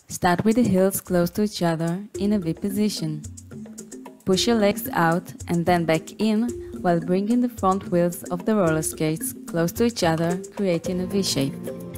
Start with the heels close to each other in a V position. Push your legs out and then back in while bringing the front wheels of the roller skates close to each other, creating a V shape.